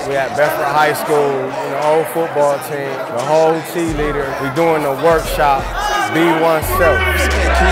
We at Bedford High School, the whole football team, the whole cheerleader. We're doing the workshop, Be Oneself.